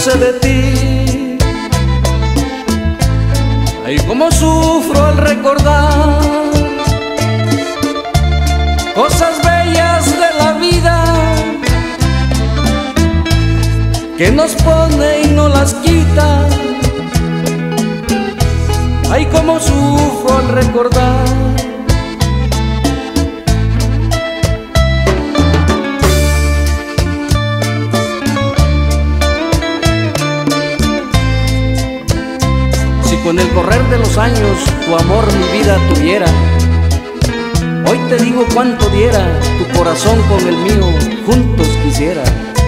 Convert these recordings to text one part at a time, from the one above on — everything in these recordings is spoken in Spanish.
sé de ti. Ay, cómo sufro al recordar cosas bellas de la vida que nos pone y no las quita. Ay, cómo sufro al recordar. Si con el correr de los años tu amor mi vida tuviera, hoy te digo cuánto diera tu corazón con el mío, juntos quisiera.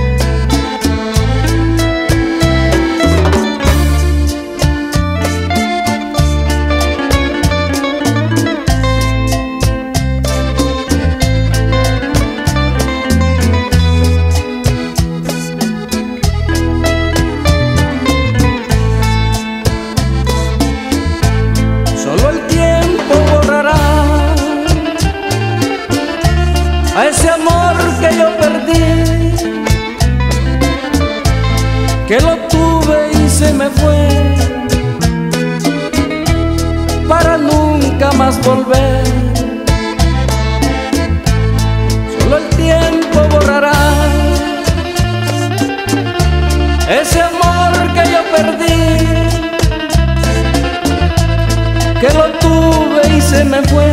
Solo el tiempo borrará a ese amor que yo perdí, que lo tuve y se me fue para nunca más volver. Solo el tiempo borrará ese amor que yo perdí, que lo tuve y se me fue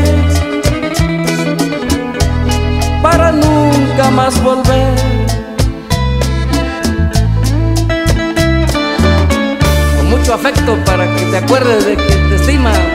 para nunca más volver. Con mucho afecto para que te acuerdes de que te estima